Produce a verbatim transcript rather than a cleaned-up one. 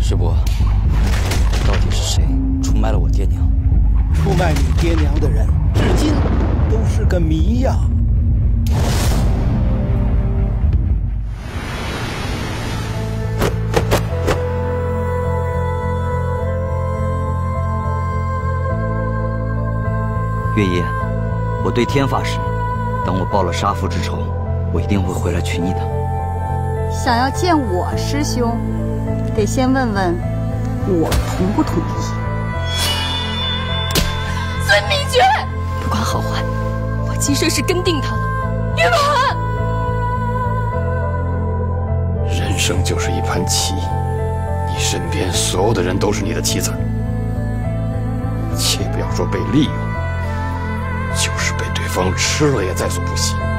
师伯，到底是谁出卖了我爹娘？ 出卖你爹娘的人，至今都是个谜呀。 月夜，我对天发誓，等我报了杀父之仇，我一定会回来娶你的。 想要见我师兄，得先问问我同不同意。 孙明君，不管好坏，我今生是跟定他了。玉婉， 人生就是一盘棋，你身边所有的人都是你的棋子，且不要说被利用，就是被对方吃了也在所不惜。